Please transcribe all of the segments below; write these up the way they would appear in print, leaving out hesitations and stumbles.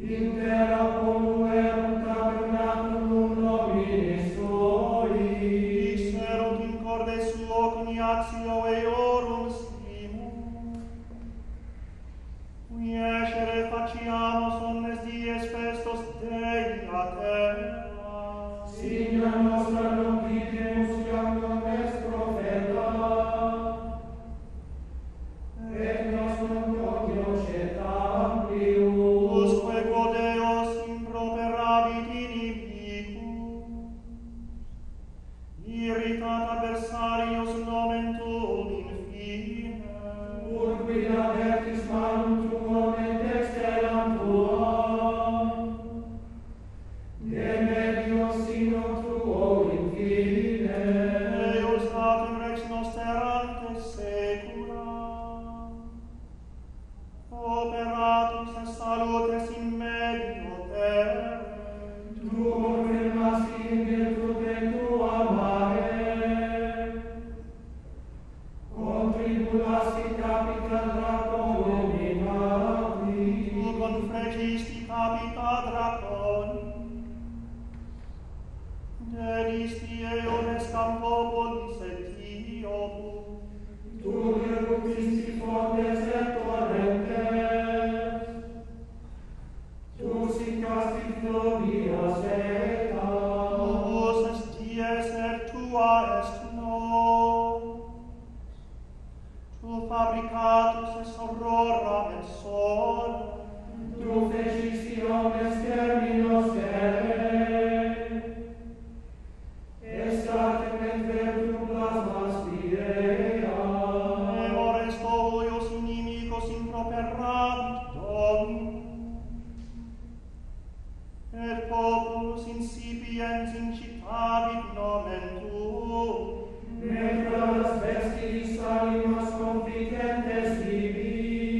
Intera poluerum tabernaculum nominis sui. Ixerunt in corde suo coniatio eorum stimus. Qui escere faciamus omnes dies festos Dei a terra. Signa nostra non videmus iam est profeta, et nos non cognoscetam prius. Usque Deus improperabit inimicus, irritat adversarius nomen tuum in fine. Urbi avertis malum tuum et exteram tuam, de medio sino tuo in fine. Deus datum rex noster ante saecula, operatus est salutes in medio terrae. Tu confirmasti in virtute tua mare, contribulasti capita draconum in mari, Tu confregisti capita draconi, dedisti eones campopolis et Iobus. tu irruptisti fontes et torrentes, tu sicasti fluvias eta, Tuus est dies et tua est nos. Tu fabricatus est aurora et sole. tu fecisti omnes terminos terrae, estatem et vertum plasmas Pirea. Memor est huius inimicos improperabit Dominus, et populus incipiens incitavit nomen tuum. Necras vestis animas confitentes vivi,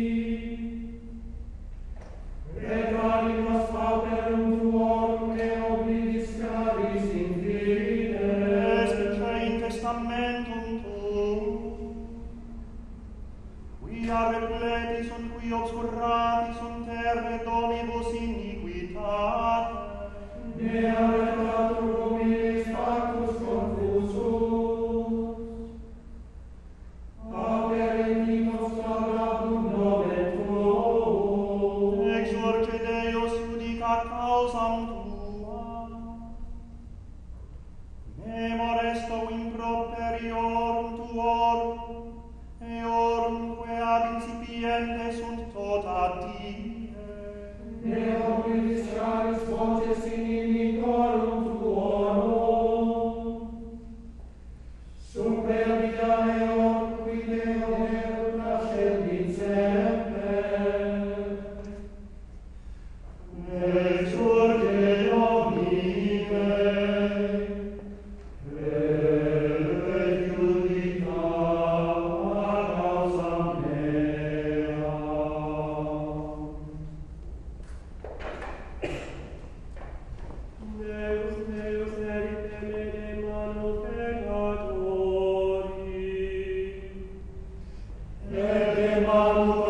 et animas pauperum tuorum e oblidis caris in fine. Respice in testamentum tuum, quia repleti sunt qui obscurati sunt terre domibus iniquitate. Ne arretatur humilis factus confusus, aperitivos laudabum nomen tuum. Exorge Deus judicat causam tua. Memor esto improperiorum tuorum, eorumque ad incipiente sunt tota die. Ne oblidis caris voces inimicorum tuorum, superbia eorum qui Deo deum nascendit semper. Exorge Domine, et judica causam meam. Deus, Deus, erite me de mano peccatori. Et de manu